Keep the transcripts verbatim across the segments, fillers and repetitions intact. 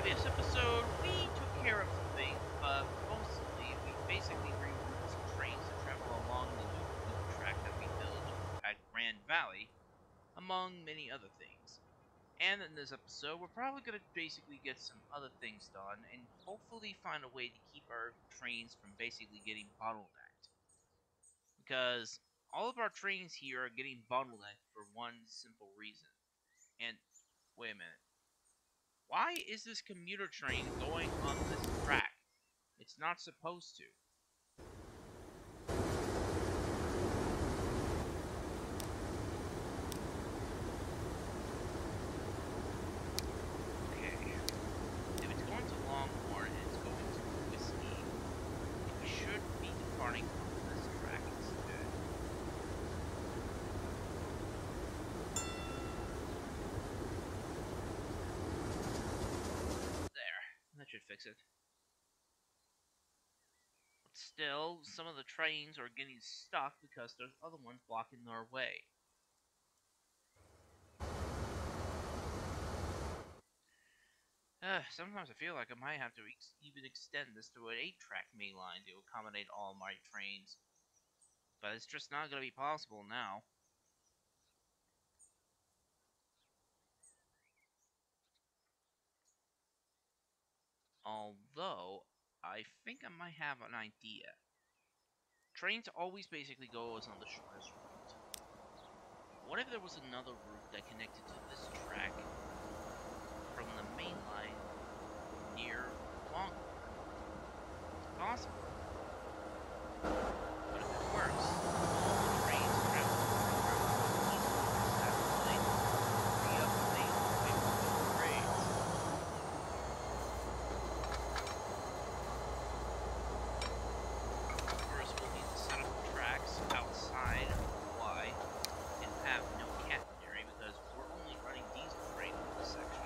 previous episode, we took care of some things, but mostly we basically rerouted some trains to travel along the new loop track that we built at Grand Valley, among many other things. And in this episode, we're probably going to basically get some other things done and hopefully find a way to keep our trains from basically getting bottlenecked. Because all of our trains here are getting bottlenecked for one simple reason. And wait a minute. Why is this commuter train going on this track? It's not supposed to. Okay. If it's going to Longhorn and it's going to Whiskey, it should be departing from this track instead. There. That should fix it. Still, some of the trains are getting stuck because there's other ones blocking their way. Uh, sometimes I feel like I might have to ex even extend this to an eight track mainline to accommodate all my trains. But it's just not going to be possible now. Although, I think I might have an idea. Trains always basically go on the shortest route. What if there was another route that connected to this track from the main line near Longhorn? It's possible. But if it works, all the trains travel through east satellite free up the main line for grades. First, we'll need to set up the tracks outside of Y and have no catenary because we're only running diesel trains in this section.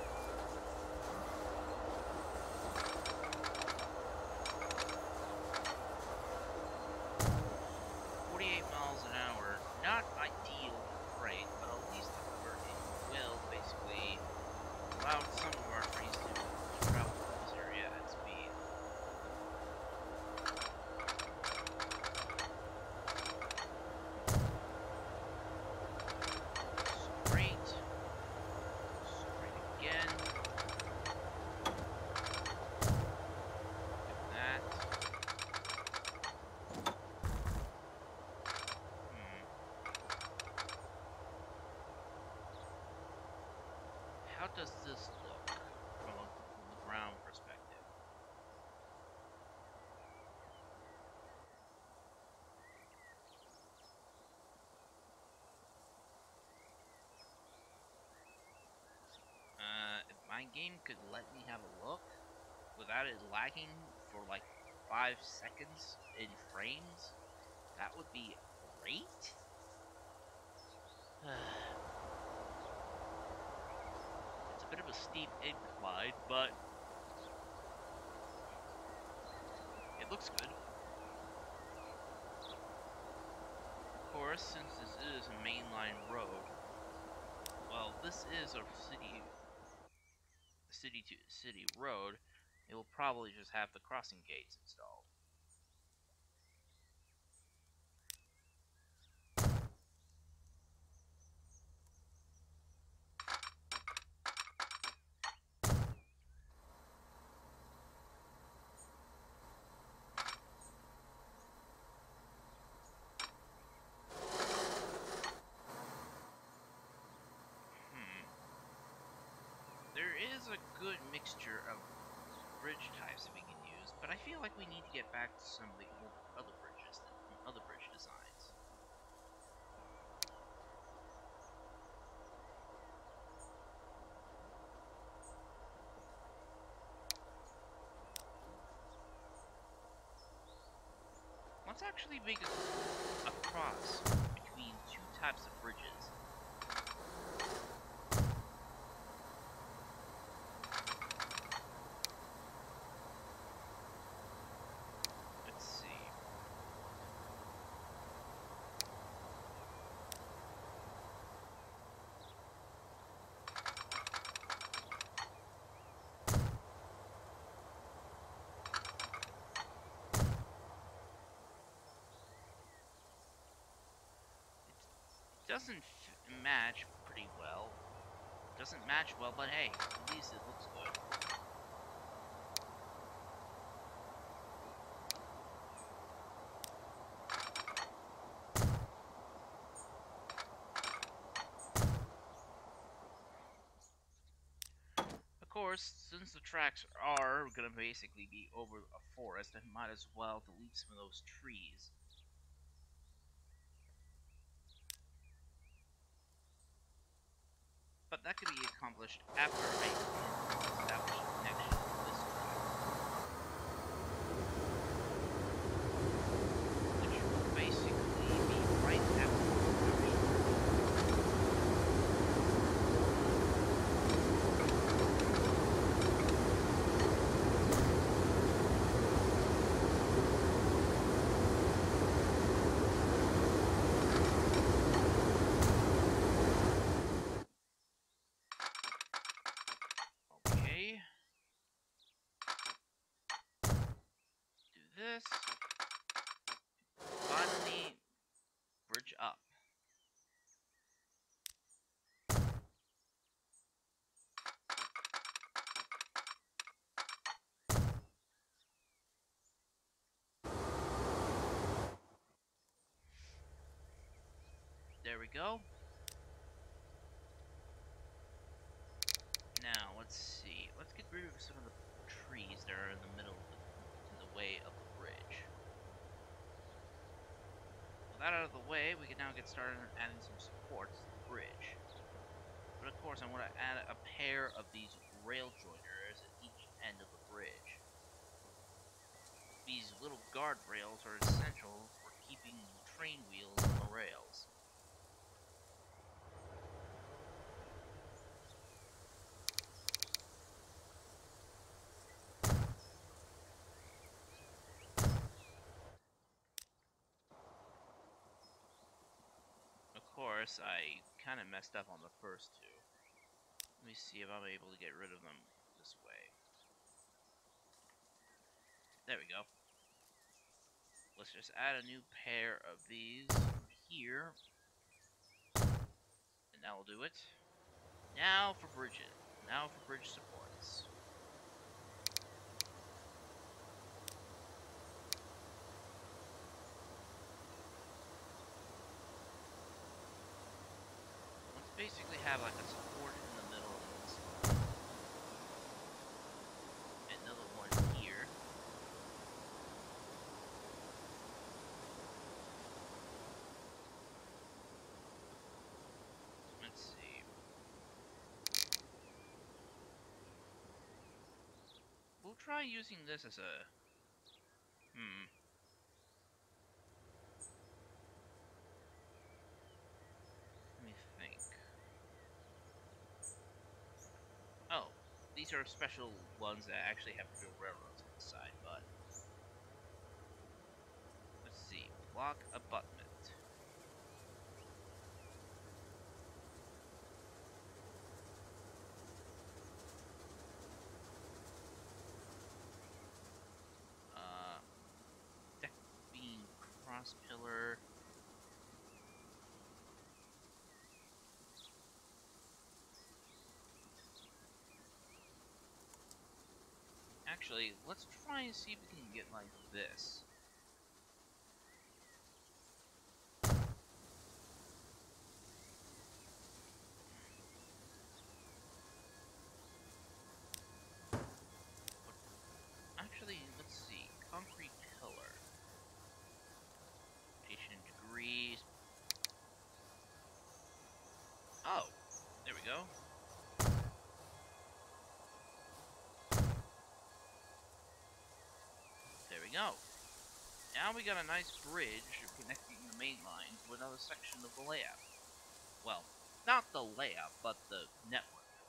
forty-eight miles an hour, not ideal for freight, but at least however it will basically allow some of our trains to travel through this area at speed. Straight. Straight again. Like that. Hmm. How does this look from, a, from the ground perspective? Uh, if my game could let me have a look without it lagging for like five seconds in frames, that would be great. It's a bit of a steep incline, but it looks good. Of course, since this is a mainline road, well, this is a city city to city road, it will probably just have the crossing gates installed. Hmm. There is a good mixture of bridge types that we can use, but I feel like we need to get back to some of the old other bridges, other bridge designs. Let's actually make a, a cross between two types of bridges. Let's see. doesn't f match pretty well. Doesn't match well, but hey, at least it looks good. Of course, since the tracks are gonna basically be over a forest, I might as well delete some of those trees. But that could be accomplished after I establish a connection to this track, which will basically be right after the connection. Okay. Do this. Finally, bridge up. There we go. Now, let's see. Let's get rid of some of the trees that are in the middle of the, in the way of the bridge. With that out of the way, we can now get started on adding some supports to the bridge. But of course, I want to add a pair of these rail joiners at each end of the bridge. These little guardrails are essential for keeping train wheels on the rails. Of course, I kind of messed up on the first two. Let me see if I'm able to get rid of them this way. There we go. Let's just add a new pair of these here. And that will do it. Now for bridges. Now for bridge supports. Let's basically have like a support in the middle of this line. Another one here. Let's see. We'll try using this as a... Hmm. Let me think. Oh, these are special ones that actually have real railroads on the side, but... Let's see. Block abutment. Uh, deck beam cross pillar. Actually, let's try and see if we can get like this. Actually, let's see. Concrete pillar. Rotation degrees. Oh, there we go. There we go. Now we got a nice bridge connecting the main line to another section of the layout. Well, not the layout, but the network.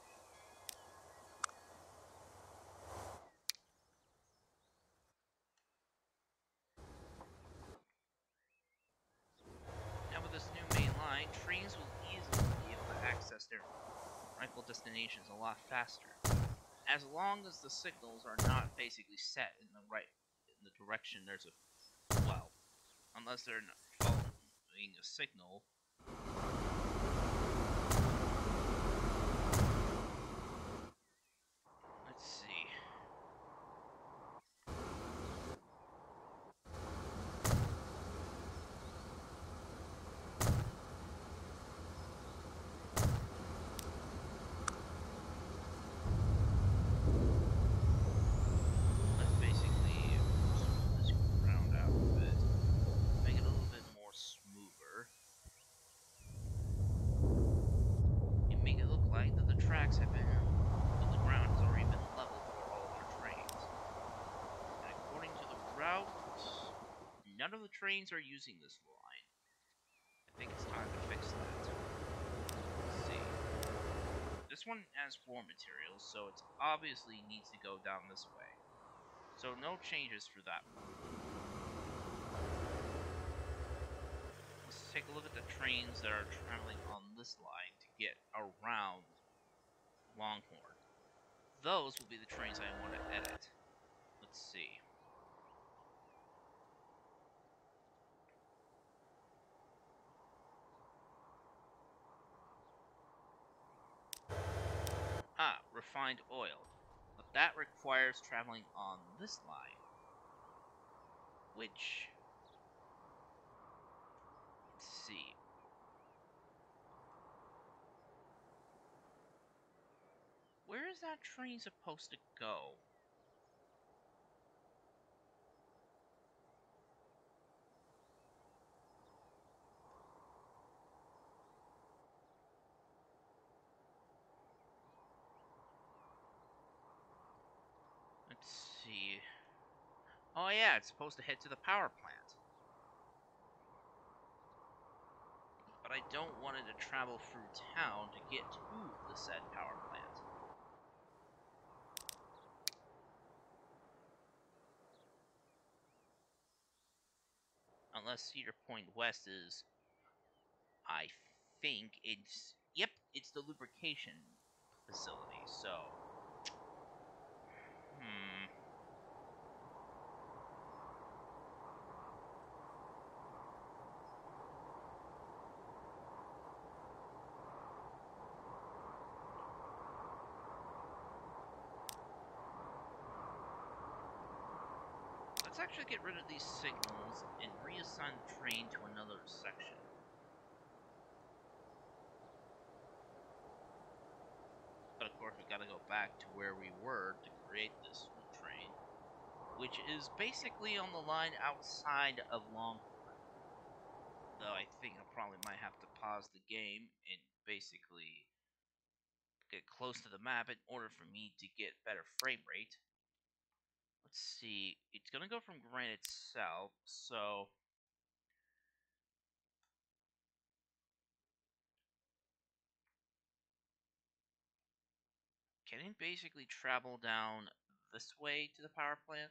Now with this new main line, trains will easily be able to access their rightful destinations a lot faster. As long as the signals are not basically set in the right in the direction there's a well, unless they're not following a signal trains are using this line. I think it's time to fix that. Let's see. This one has floor materials, so it obviously needs to go down this way. So no changes for that one. Let's take a look at the trains that are traveling on this line to get around Longhorn. Those will be the trains I want to edit. Let's see. Ah, refined oil. But that requires traveling on this line. Which... Let's see. Where is that train supposed to go? Let's see. Oh yeah, it's supposed to head to the power plant. But I don't want it to travel through town to get to the said power plant. Unless Cedar Point West is... I think it's... Yep, it's the lubrication facility, so... Hmm... Let's actually get rid of these signals and reassign the train to another section. But of course, we gotta go back to where we were to create this new train, which is basically on the line outside of Longhorn. Though I think I probably might have to pause the game and basically get close to the map in order for me to get better frame rate. Let's see, it's gonna go from Granite South, so... Can it basically travel down this way to the power plant?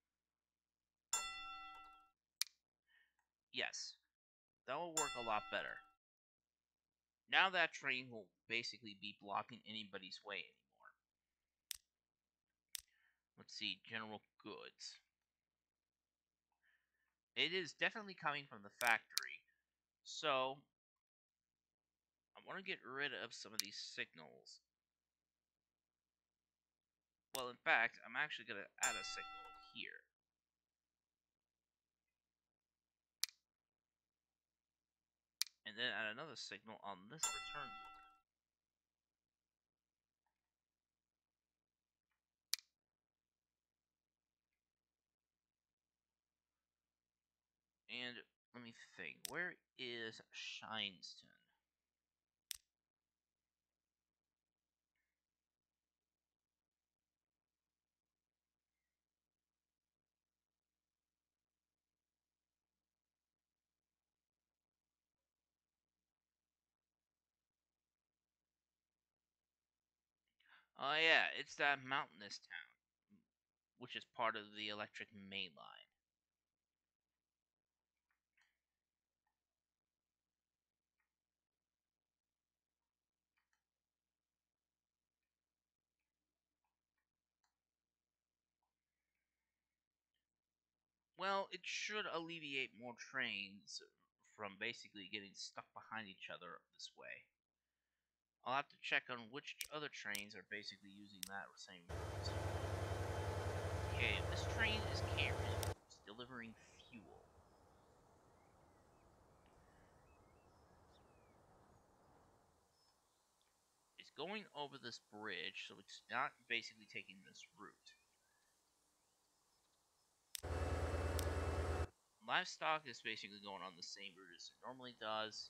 Yes, that will work a lot better. Now that train will basically be blocking anybody's way anymore. Let's see, general goods. It is definitely coming from the factory, so I want to get rid of some of these signals. Well, in fact, I'm actually going to add a signal here. And then add another signal on this return loop. And let me think, where is Shineston? Oh yeah, it's that mountainous town, which is part of the electric mainline. Well, it should alleviate more trains from basically getting stuck behind each other this way. I'll have to check on which other trains are basically using that same route. Okay, this train is carrying, it's delivering fuel. It's going over this bridge, so it's not basically taking this route. Livestock is basically going on the same route as it normally does.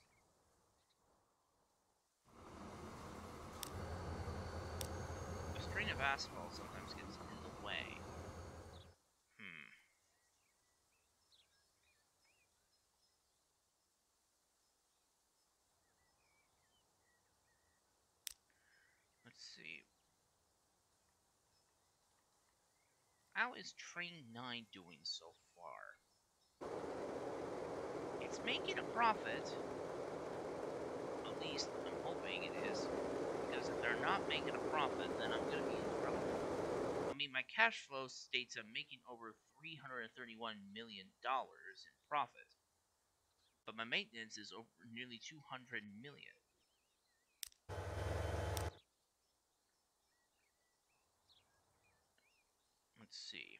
A string of asphalt sometimes gets in the way. Hmm. How is Train nine doing so far? It's making a profit. At least I'm hoping it is. Because if they're not making a profit, then I'm going to be in trouble. I mean, my cash flow states I'm making over three hundred thirty-one million dollars in profit. But my maintenance is over nearly two hundred million dollars. Let's see.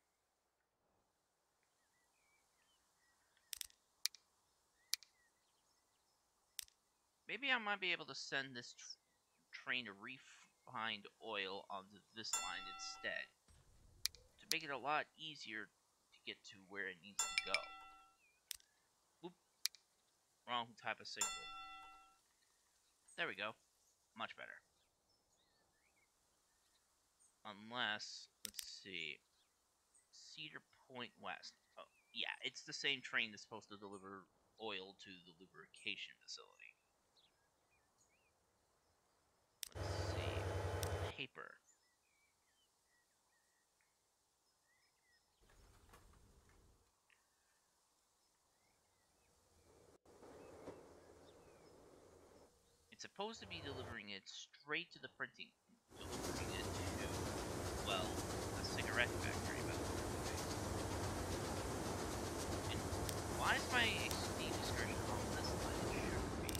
Maybe I might be able to send this tr train to refined oil onto this line instead, to make it a lot easier to get to where it needs to go. Oop, wrong type of signal. There we go. Much better. Unless, let's see, Cedar Point West. Oh, yeah, it's the same train that's supposed to deliver oil to the lubrication facility. Let's see, paper. It's supposed to be delivering it straight to the printing, delivering it to, well, a cigarette factory, by the way. And why is my Steam description on this line? It shouldn't be.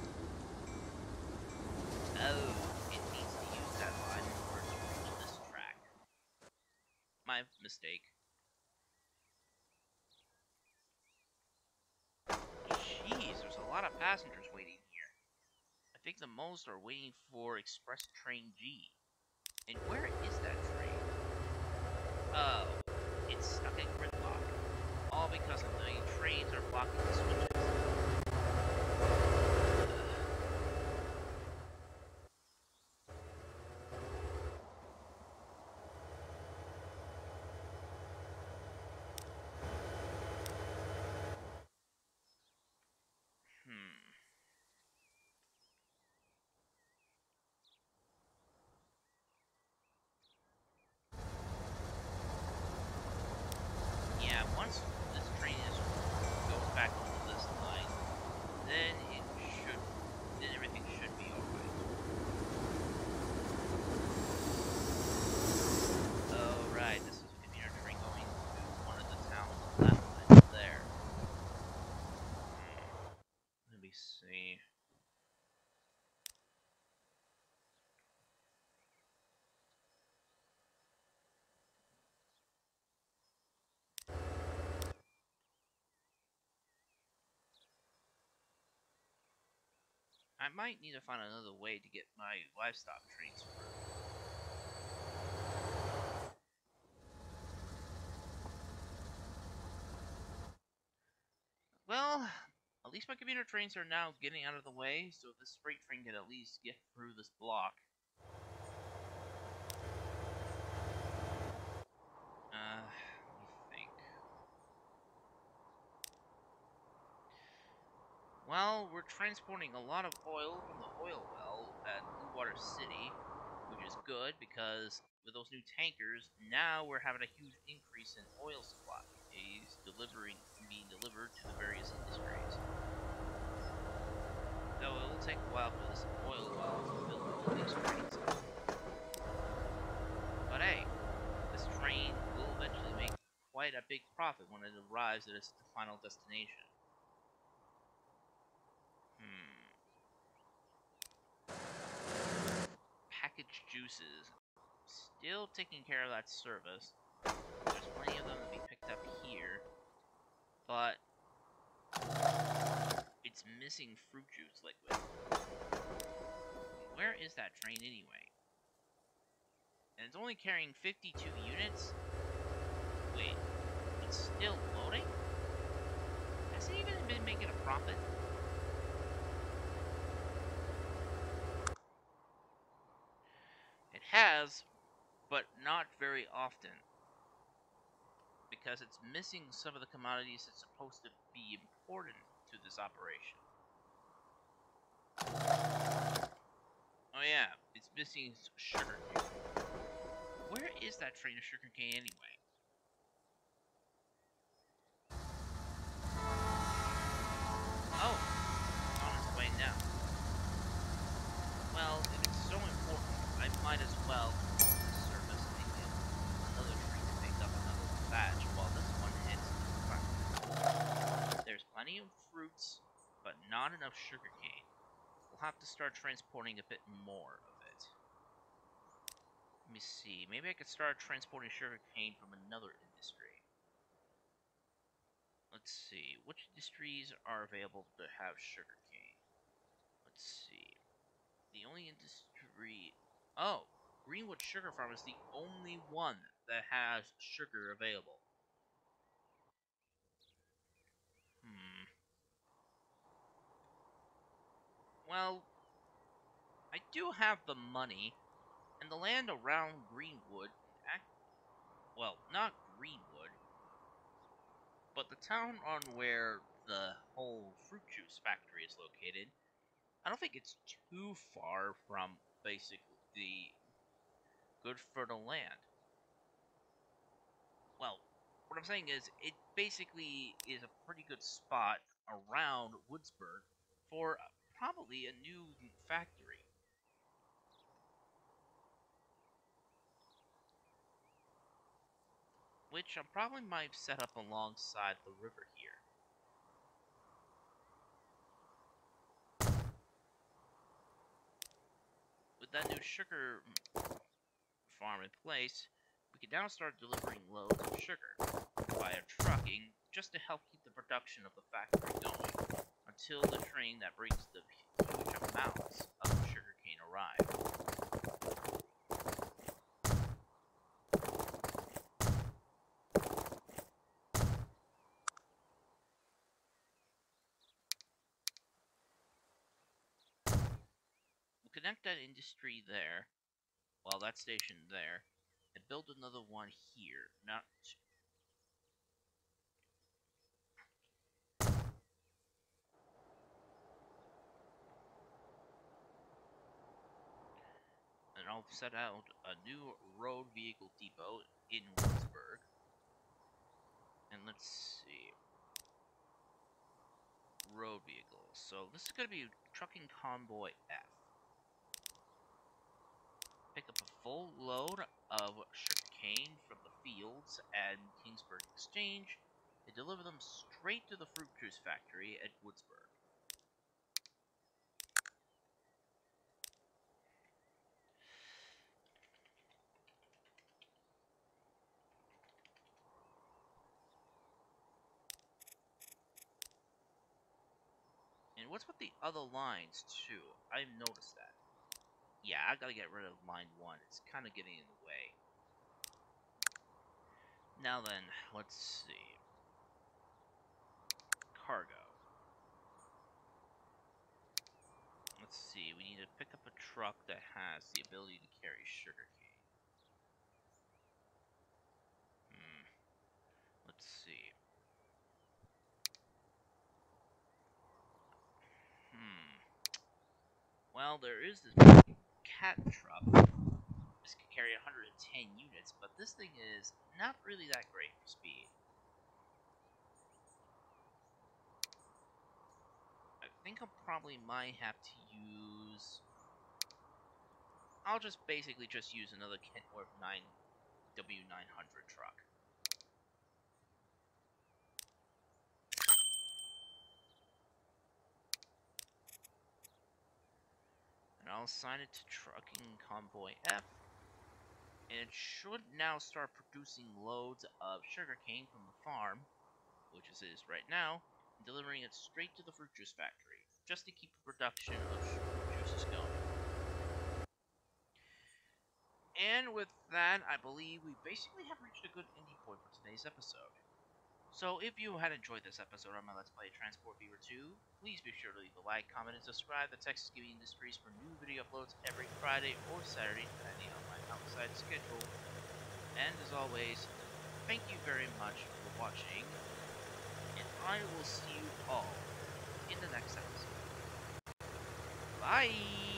Oh, it needs to use that line in order to reach this track. My mistake. Jeez, there's a lot of passengers waiting here. I think the most are waiting for Express Train G. And where is that train? Oh, it's stuck at gridlock. All because of the trains are blocking the switches. Hmm. Yeah, once this train is goes back onto this line, then it should, then everything should be alright. Oh right, this is a commuter train going to one of the towns on that line there. Hmm. Let me see. I might need to find another way to get my livestock trains through. Well, at least my commuter trains are now getting out of the way, so this freight train can at least get through this block. Uh, let me think. Well, we're transporting a lot of oil from the oil well at Blue Water City, which is good because with those new tankers, now we're having a huge increase in oil supply is delivering being delivered to the various industries. Though it will take a while for this oil well to fill all these trains up. But hey, this train will eventually make quite a big profit when it arrives at its final destination. Hmm. Packaged juices. Still taking care of that service. There's plenty of them to be picked up here. But it's missing fruit juice liquid. Where is that train anyway? And it's only carrying fifty-two units? Wait, it's still loading? Has it even been making a profit? It has, but not very often. Because it's missing some of the commodities that's supposed to be important to this operation. Oh yeah, it's missing sugar. Where is that train of sugarcane anyway? Oh, it's on its way now. Well, if it's so important, I might as well call the service and get another train to pick up another batch while this one heads to the front. There's plenty of fruits, but not enough sugarcane. We'll have to start transporting a bit more of it. Let me see, maybe I could start transporting sugarcane from another industry. Let's see, which industries are available to have sugarcane? Let's see. The only industry... Oh! Greenwood Sugar Farm is the only one that has sugar available. Hmm. Well, I do have the money, and the land around Greenwood... Well, not Greenwood, but the town on where the whole fruit juice factory is located, I don't think it's too far from basically the good fertile land. Well, what I'm saying is, it basically is a pretty good spot around Woodsburg for probably a new factory. Which I probably might set up alongside the river here. With that new sugar farm in place, we can now start delivering loads of sugar via trucking just to help keep the production of the factory going until the train that brings the huge amounts of sugarcane arrive. We'll connect that industry there, well, that station there, and build another one here. Not and I'll set out a new road vehicle depot in Woodsburg. And let's see. Road vehicles. So this is going to be Trucking Convoy F. Pick up a full load of sugarcane from the fields at Kingsburg Exchange and deliver them straight to the fruit juice factory at Woodsburg. And what's with the other lines, too? I've noticed that. Yeah, I gotta get rid of line one. It's kind of getting in the way. Now then, let's see. Cargo. Let's see, we need to pick up a truck that has the ability to carry sugarcane. Hmm. Let's see. Hmm. Well, there is this cat truck. This can carry one hundred ten units, but this thing is not really that great for speed. I think I probably might have to use... I'll just basically just use another Kentworth nine W nine hundred truck. And I'll assign it to Trucking Convoy F. And it should now start producing loads of sugarcane from the farm, which it is right now, and delivering it straight to the fruit juice factory, just to keep the production of fruit juices going. And with that, I believe we basically have reached a good ending point for today's episode. So if you had enjoyed this episode on my Let's Play Transport Fever two, please be sure to leave a like, comment, and subscribe to Texas Gaming Industries for new video uploads every Friday or Saturday, depending on my outside schedule. And as always, thank you very much for watching, and I will see you all in the next episode. Bye!